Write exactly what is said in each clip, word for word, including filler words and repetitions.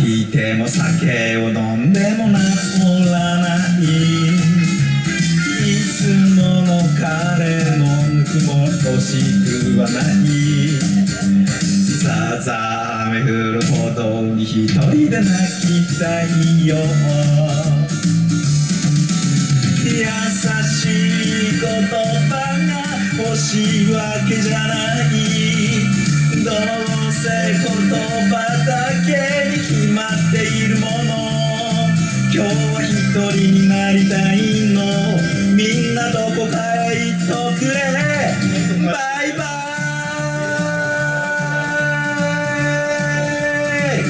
引いても酒を飲んでも治らないいつもの彼のぬくも欲しくはないさざ雨降るほどに一人で泣きたいよ優しい言葉が欲しいわけじゃないどうせ言葉だけに決まっているもの今日は一人になりたいのみんなどこかへ行っとくれバイバイ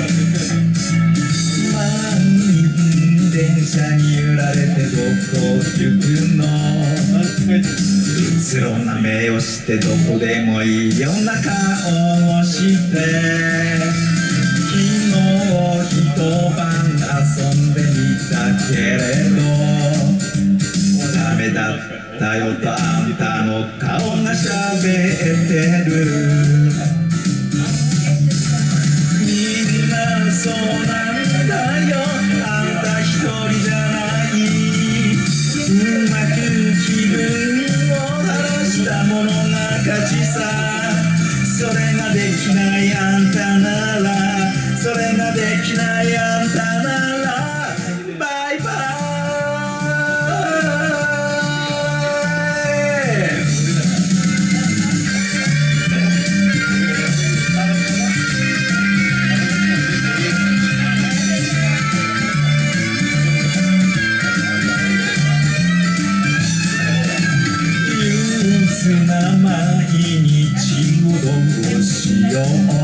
満員電車に揺られてどこ行くのうつろな目をしてどこでもいいような顔をして昨日一晩遊んでみたけれどダメだったよとあんたの顔がしゃべってるみんなそうなんだよあんた一人じゃないうまく気分ものが勝ちさそれができないあんたならそれができないあんたならバイバイな毎日をどうしよう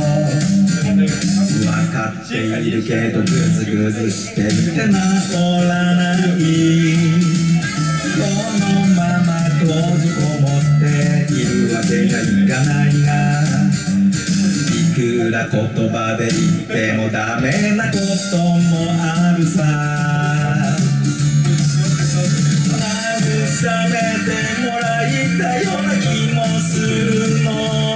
分かっているけどグズグズしてみて治らないこのまま閉じこもっているわけがいかないがいくら言葉で言ってもダメなこともあるさ慰めてもらいたいような気もするの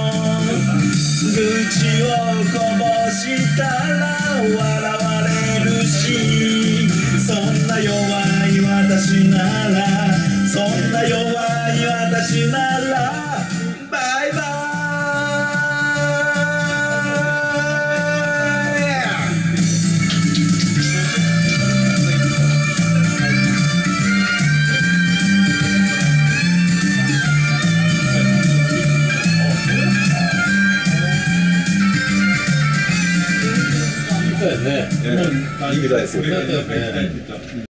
愚痴をこぼしたら笑われるしそんな弱い私ならそんな弱い私ならバイバそうやね。 いいみたいですよね。